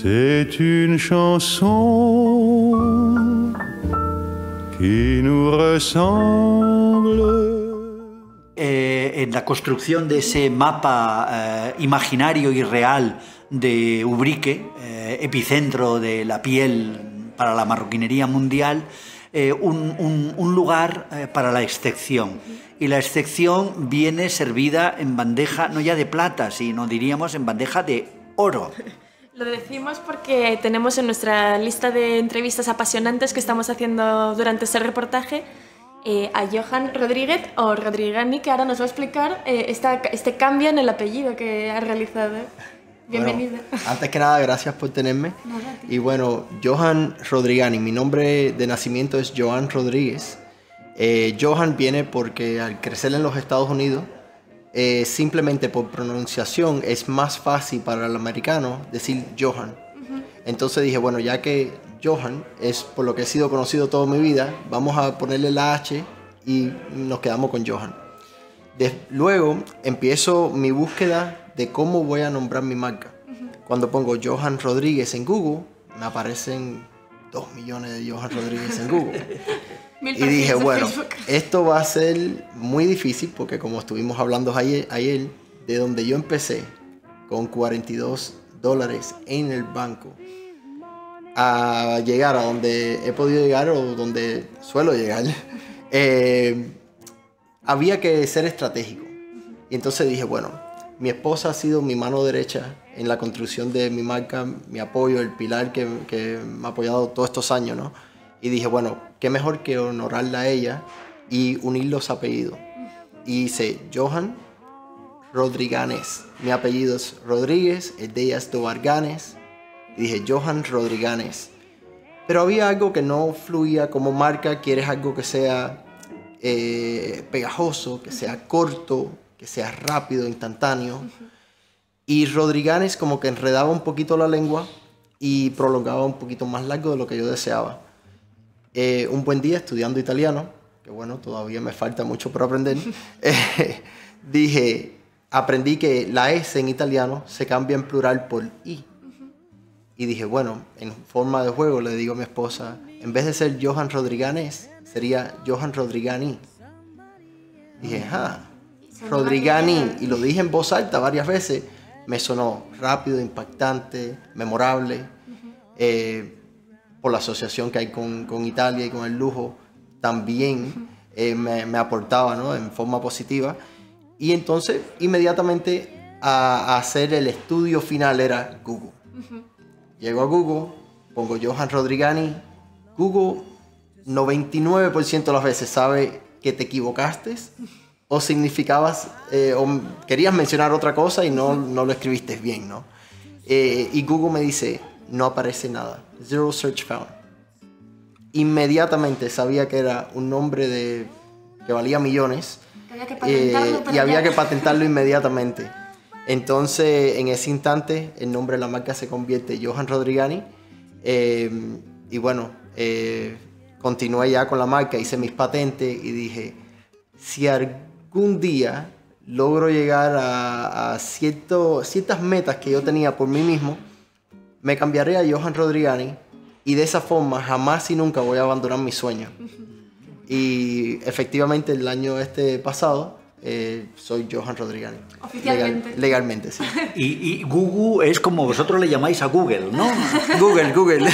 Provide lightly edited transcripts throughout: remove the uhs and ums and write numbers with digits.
C'est une chanson qui nous ressemble. En la construcción de ese mapa imaginario y real de Ubrique, epicentro de la piel para la marroquinería mundial, un lugar para la excepción. Y la excepción viene servida en bandeja, no ya de plata, sino diríamos en bandeja de oro. Lo decimos porque tenemos en nuestra lista de entrevistas apasionantes que estamos haciendo durante este reportaje a Johan Rodríguez, o Rodrigani, que ahora nos va a explicar este cambio en el apellido que ha realizado. Bienvenido. Bueno, antes que nada, gracias por tenerme. Y bueno, Johan Rodrigani, mi nombre de nacimiento es Johan Rodríguez. Johan viene porque al crecer en los Estados Unidos, simplemente por pronunciación es más fácil para el americano decir Johan. Entonces dije, bueno, ya que Johan es por lo que he sido conocido toda mi vida, vamos a ponerle la H y nos quedamos con Johan. Luego empiezo mi búsqueda de cómo voy a nombrar mi marca. Cuando pongo Johan Rodríguez en Google, me aparecen 2 millones de Johan Rodríguez en Google. Y dije, bueno, esto va a ser muy difícil porque como estuvimos hablando ayer, de donde yo empecé con $42 en el banco, a llegar a donde he podido llegar o donde suelo llegar, había que ser estratégico. Y entonces dije, bueno, mi esposa ha sido mi mano derecha en la construcción de mi marca, mi apoyo, el pilar que me ha apoyado todos estos años, ¿no? Y dije, bueno, qué mejor que honorarla a ella y unir los apellidos. Y hice Johan Rodriganes. Mi apellido es Rodríguez, el de ella es Dobarganes. Y dije Johan Rodriganes. Pero había algo que no fluía como marca. Quieres algo que sea pegajoso, que sea corto, que sea rápido, instantáneo. Y Rodriganes como que enredaba un poquito la lengua y prolongaba un poquito más largo de lo que yo deseaba. Un buen día estudiando italiano, que bueno, todavía me falta mucho por aprender, aprendí que la S en italiano se cambia en plural por I. Y dije, bueno, en forma de juego le digo a mi esposa, en vez de ser Johan Rodriganes, sería Johan Rodrigani. Dije, Rodrigani, y lo dije en voz alta varias veces, me sonó rápido, impactante, memorable, por la asociación que hay con Italia y con el lujo, también me aportaba, ¿no?, en forma positiva. Y entonces, inmediatamente, a hacer el estudio final era Google. Llego a Google, pongo Johan Rodrigani, Google 99% de las veces sabe que te equivocaste o significabas, o querías mencionar otra cosa y no lo escribiste bien, ¿no? Y Google me dice, no aparece nada, zero search found. Inmediatamente sabía que era un nombre que valía millones y había que patentarlo inmediatamente. Entonces, en ese instante, el nombre de la marca se convierte en Johan Rodrigani. Y bueno, continué ya con la marca, hice mis patentes y dije, si algún día logro llegar a ciertas metas que yo tenía por mí mismo, me cambiaré a Johan Rodrigani y de esa forma jamás y nunca voy a abandonar mis sueños. Y efectivamente el año pasado soy Johan Rodrigani. Oficialmente. Legalmente, sí. Y Google es como vosotros le llamáis a Google, ¿no? Google.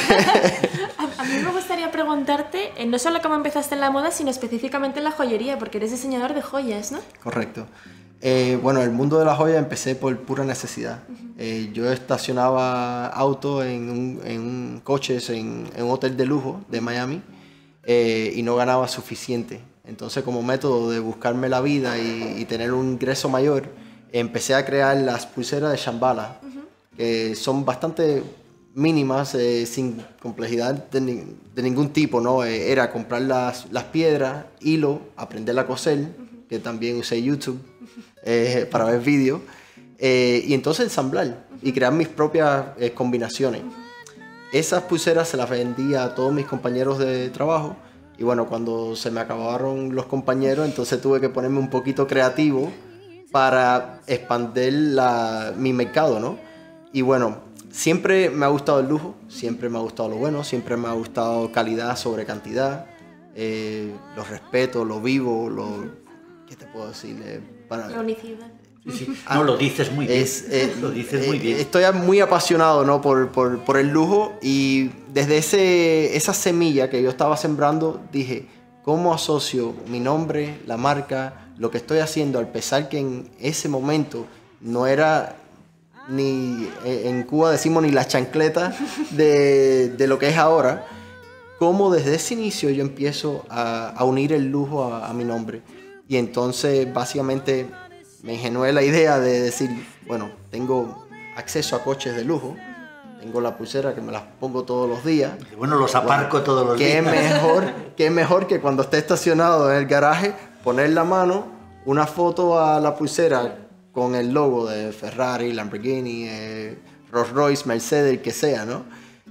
A mí me gustaría preguntarte, no solo cómo empezaste en la moda, sino específicamente en la joyería, porque eres diseñador de joyas, ¿no? Correcto. Bueno, el mundo de la joya empecé por pura necesidad. Yo estacionaba autos en coches en un hotel de lujo de Miami y no ganaba suficiente. Entonces, como método de buscarme la vida y tener un ingreso mayor, empecé a crear las pulseras de Shambhala, que son bastante mínimas, sin complejidad de ningún tipo, ¿no? Era comprar las piedras, hilo, aprender a coser, que también usé YouTube para ver vídeos, y entonces ensamblar y crear mis propias combinaciones. Esas pulseras se las vendía a todos mis compañeros de trabajo. Y bueno, cuando se me acabaron los compañeros, entonces tuve que ponerme un poquito creativo para expandir mi mercado, ¿no? Y bueno, siempre me ha gustado el lujo, siempre me ha gustado lo bueno, siempre me ha gustado calidad sobre cantidad. Lo respeto, lo vivo, ¿qué te puedo decir? La unicidad. Sí. No, lo dices muy bien. Lo dices muy bien. Estoy muy apasionado, ¿no? por el lujo, y desde esa semilla que yo estaba sembrando dije, ¿cómo asocio mi nombre, la marca, lo que estoy haciendo, al pesar que en ese momento no era ni, en Cuba decimos, ni la chancleta de lo que es ahora? Cómo desde ese inicio yo empiezo a unir el lujo a mi nombre. Y entonces básicamente me ingenué la idea de decir, bueno, tengo acceso a coches de lujo, tengo la pulsera que me las pongo todos los días. Bueno, los aparco todos los días. ¿Qué mejor que cuando esté estacionado en el garaje, poner la mano, una foto a la pulsera con el logo de Ferrari, Lamborghini, Rolls Royce, Mercedes, el que sea, ¿no?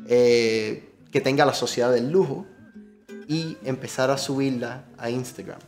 Que tenga la sociedad del lujo, y empezar a subirla a Instagram.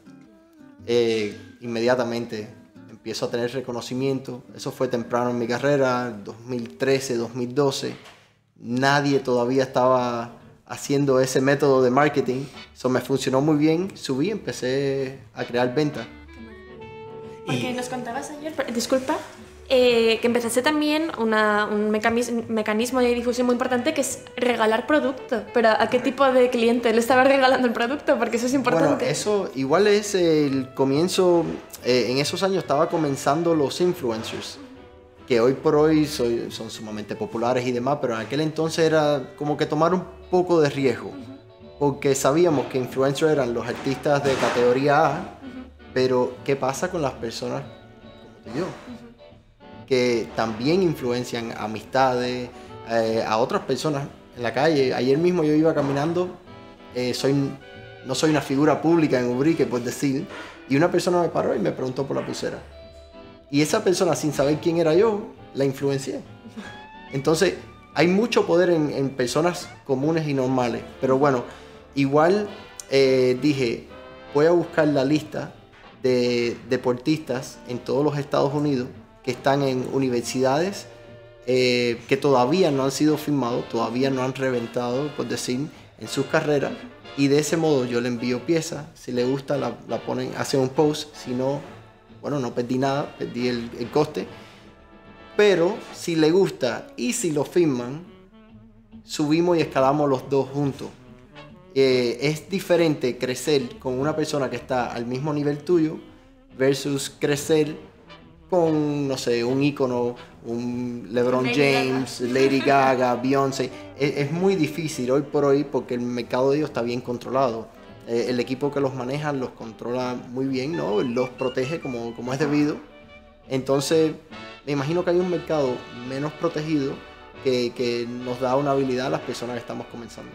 Inmediatamente empiezo a tener reconocimiento. Eso fue temprano en mi carrera, 2013, 2012. Nadie todavía estaba haciendo ese método de marketing. Eso me funcionó muy bien. Subí, empecé a crear ventas. Porque nos contabas ayer, disculpa, que empezaste también un mecanismo de difusión muy importante, que es regalar producto. Pero ¿a qué tipo de cliente le estabas regalando el producto? Porque eso es importante. Bueno, eso igual es el comienzo. En esos años estaba comenzando los influencers, que hoy por hoy son sumamente populares y demás, pero en aquel entonces era como que tomar un poco de riesgo, porque sabíamos que influencers eran los artistas de categoría A, pero ¿qué pasa con las personas como yo? Que también influencian amistades, a otras personas en la calle. Ayer mismo yo iba caminando, no soy una figura pública en Ubrique, por decir, y una persona me paró y me preguntó por la pulsera. Y esa persona, sin saber quién era yo, la influencié. Entonces, hay mucho poder en personas comunes y normales. Pero bueno, igual dije, voy a buscar la lista de deportistas en todos los Estados Unidos que están en universidades que todavía no han sido firmados, todavía no han reventado, por decir, en sus carreras, y de ese modo yo le envío piezas. Si le gusta, la ponen, hacen un post. Si no, bueno, no perdí nada, perdí el coste. Pero si le gusta y si lo firman, subimos y escalamos los dos juntos. Es diferente crecer con una persona que está al mismo nivel tuyo versus crecer con, no sé, un ícono, un LeBron James, Lady Gaga, Beyoncé. Es muy difícil hoy por hoy porque el mercado de ellos está bien controlado. El equipo que los maneja los controla muy bien, ¿no? Los protege como es debido. Entonces, me imagino que hay un mercado menos protegido que nos da una habilidad a las personas que estamos comenzando.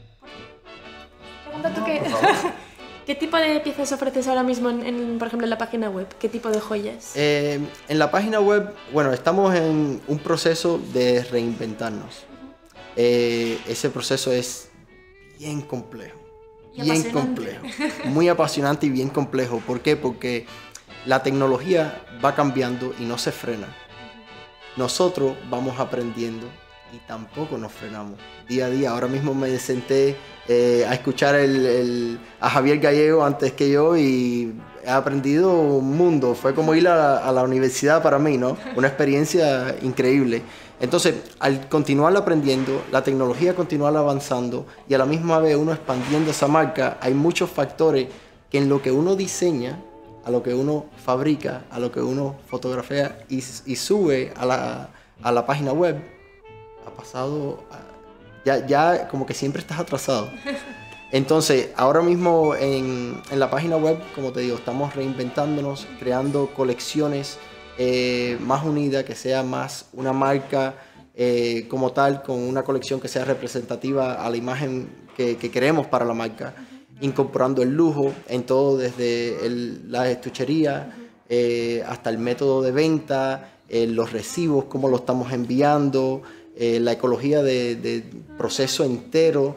¿Qué tipo de piezas ofreces ahora mismo, por ejemplo, en la página web? ¿Qué tipo de joyas? En la página web, bueno, estamos en un proceso de reinventarnos. Ese proceso es bien complejo. Bien complejo. Muy apasionante y bien complejo. ¿Por qué? Porque la tecnología va cambiando y no se frena. Nosotros vamos aprendiendo y tampoco nos frenamos. Día a día. Ahora mismo me senté a escuchar a Javier Gallego antes que yo y he aprendido un mundo. Fue como ir a la universidad para mí, ¿no? Una experiencia increíble. Entonces, al continuar aprendiendo, la tecnología continúa avanzando y a la misma vez uno expandiendo esa marca, hay muchos factores que en lo que uno diseña, a lo que uno fabrica, a lo que uno fotografía y sube a la página web, ha pasado, ya como que siempre estás atrasado. Entonces, ahora mismo en la página web, como te digo, estamos reinventándonos, creando colecciones más unida, que sea más una marca como tal, con una colección que sea representativa a la imagen que queremos para la marca, incorporando el lujo en todo, desde la estuchería hasta el método de venta, los recibos, cómo lo estamos enviando, la ecología de proceso entero.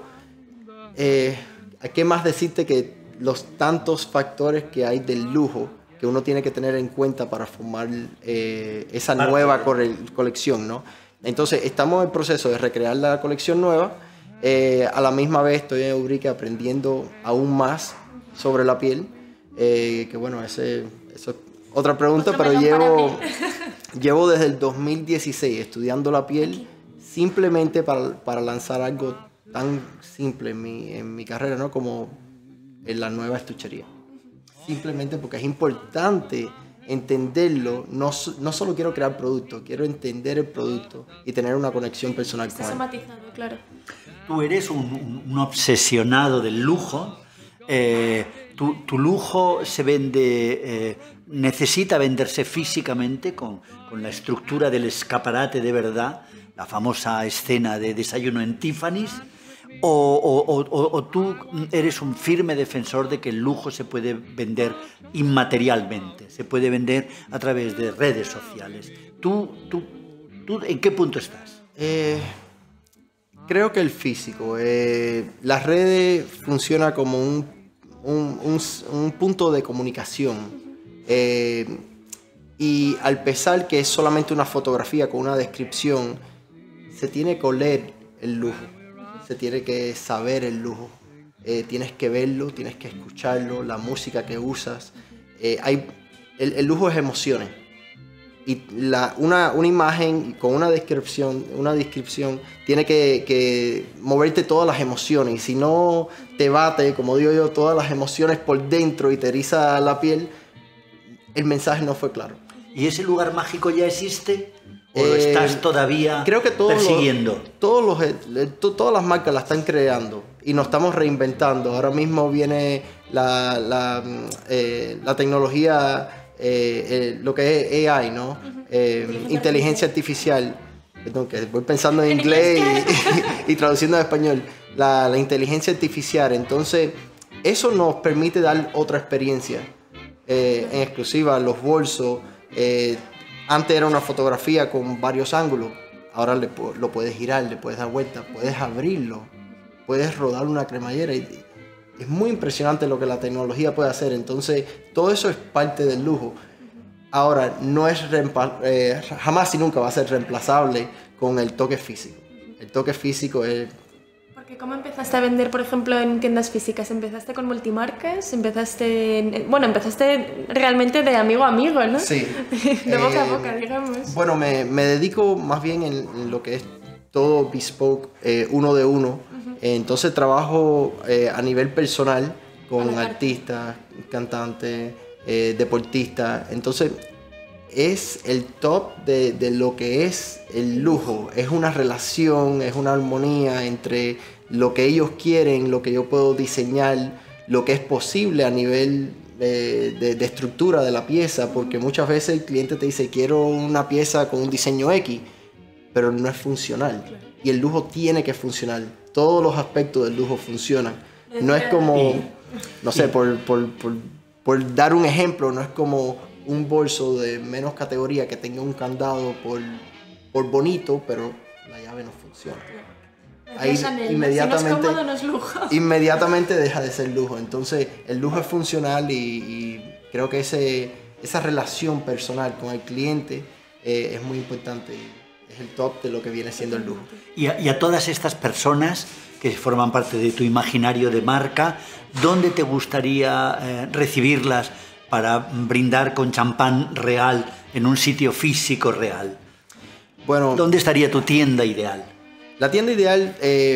¿Qué más decirte que los tantos factores que hay del lujo que uno tiene que tener en cuenta para formar esa nueva colección, ¿no? Entonces, estamos en el proceso de recrear la colección nueva. A la misma vez estoy en Ubrique aprendiendo aún más sobre la piel. Que bueno, eso es otra pregunta, Otro pero melón para llevo desde el 2016 estudiando la piel simplemente para lanzar algo tan simple en mi carrera, ¿no? Como en la nueva estuchería. Simplemente porque es importante entenderlo. No solo quiero crear producto, quiero entender el producto y tener una conexión personal con Está él. somatizado, claro. Tú eres un obsesionado del lujo. Tu lujo se vende, necesita venderse físicamente con la estructura del escaparate de verdad, la famosa escena de desayuno en Tiffany's, o tú eres un firme defensor de que el lujo se puede vender inmaterialmente, se puede vender a través de redes sociales. ¿Tú en qué punto estás? Creo que el físico. Las redes funcionan como un punto de comunicación. Y al pesar que es solamente una fotografía con una descripción, se tiene que oler el lujo. Se tiene que saber el lujo. Tienes que verlo, tienes que escucharlo, la música que usas. El lujo es emociones. Y una imagen con una descripción tiene que moverte todas las emociones. Y si no te bate, como digo yo, todas las emociones por dentro y te eriza la piel, el mensaje no fue claro. ¿Y ese lugar mágico ya existe? ¿O lo estás todavía persiguiendo? Todas las marcas la están creando y nos estamos reinventando. Ahora mismo viene la tecnología, lo que es AI, ¿no? Inteligencia artificial. Perdón, que voy pensando en inglés y traduciendo al español. La inteligencia artificial. Entonces, eso nos permite dar otra experiencia en exclusiva. Los bolsos. Antes era una fotografía con varios ángulos. Ahora lo puedes girar, le puedes dar vuelta, puedes abrirlo, puedes rodar una cremallera. Es muy impresionante lo que la tecnología puede hacer. Entonces, todo eso es parte del lujo. Ahora, no es jamás y nunca va a ser reemplazable con el toque físico. El toque físico es... Porque ¿cómo empezaste a vender, por ejemplo, en tiendas físicas? ¿Empezaste con multimarcas? ¿Empezaste realmente de amigo a amigo, ¿no? Sí. De boca a boca, digamos. Bueno, me dedico más bien en lo que es todo bespoke, uno de uno. Entonces trabajo a nivel personal con artistas, cantantes, deportistas. Entonces es el top de lo que es el lujo. Es una relación, es una armonía entre lo que ellos quieren, lo que yo puedo diseñar, lo que es posible a nivel de estructura de la pieza, porque muchas veces el cliente te dice quiero una pieza con un diseño X, pero no es funcional. Y el lujo tiene que funcionar. Todos los aspectos del lujo funcionan. No es como, no sé, por dar un ejemplo, no es como un bolso de menos categoría que tenga un candado por bonito, pero la llave no funciona. Ahí inmediatamente, si no es cómodo, no es lujo. Inmediatamente deja de ser lujo. Entonces el lujo es funcional y creo que esa relación personal con el cliente es muy importante. Es el top de lo que viene siendo el lujo. Y a todas estas personas que forman parte de tu imaginario de marca, ¿dónde te gustaría recibirlas para brindar con champán real en un sitio físico real? Bueno, ¿dónde estaría tu tienda ideal? La tienda ideal,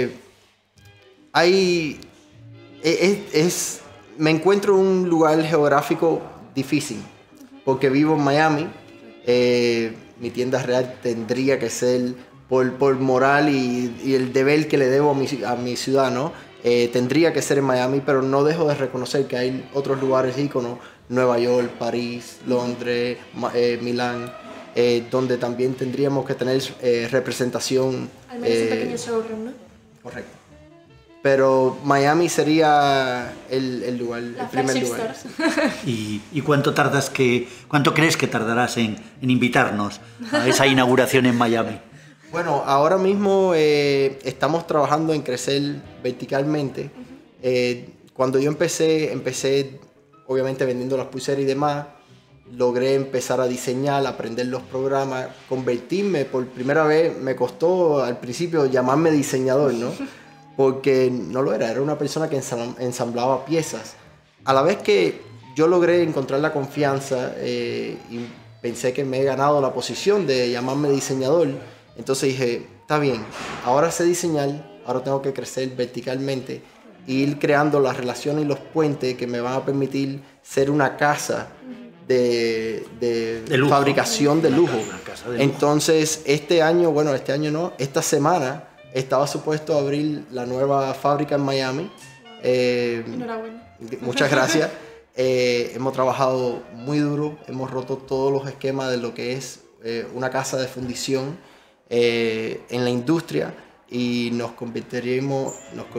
me encuentro en un lugar geográfico difícil, porque vivo en Miami. Mi tienda real tendría que ser por moral y el deber que le debo a mi ciudad, ¿no? Tendría que ser en Miami, pero no dejo de reconocer que hay otros lugares íconos, Nueva York, París, Londres, Milán, donde también tendríamos que tener representación. Al menos un pequeño showroom, ¿no? Correcto. Pero Miami sería el lugar, el primer lugar. ¿Y cuánto crees que tardarás en invitarnos a esa inauguración en Miami? Bueno, ahora mismo estamos trabajando en crecer verticalmente. Cuando yo empecé obviamente vendiendo las pulseras y demás, logré empezar a diseñar, aprender los programas, convertirme. Por primera vez me costó al principio llamarme diseñador, ¿no? Porque no lo era una persona que ensamblaba piezas. A la vez que yo logré encontrar la confianza y pensé que me he ganado la posición de llamarme diseñador, entonces dije, está bien, ahora sé diseñar, ahora tengo que crecer verticalmente e ir creando las relaciones y los puentes que me van a permitir ser una casa de lujo. Fabricación de lujo. Una casa de lujo. Entonces, esta semana estaba supuesto a abrir la nueva fábrica en Miami. Enhorabuena. Muchas gracias. Hemos trabajado muy duro, hemos roto todos los esquemas de lo que es una casa de fundición en la industria y nos convertiremos,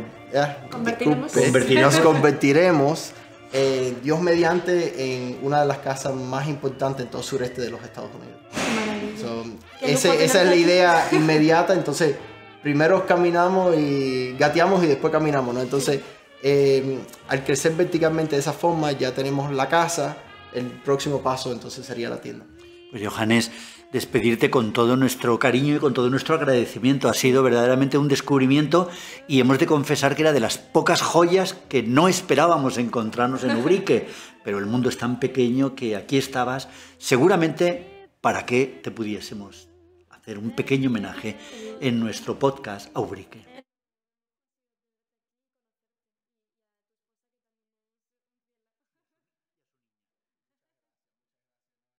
Dios mediante, en una de las casas más importantes en todo el sureste de los Estados Unidos. Maravilla. Esa es la idea inmediata. Entonces, primero caminamos y gateamos y después caminamos, ¿no? Entonces, al crecer verticalmente de esa forma, ya tenemos la casa. El próximo paso entonces sería la tienda. Pues Johannes, despedirte con todo nuestro cariño y con todo nuestro agradecimiento. Ha sido verdaderamente un descubrimiento y hemos de confesar que era de las pocas joyas que no esperábamos encontrarnos en Ubrique, pero el mundo es tan pequeño que aquí estabas, seguramente para que te pudiésemos hacer un pequeño homenaje en nuestro podcast a Ubrique.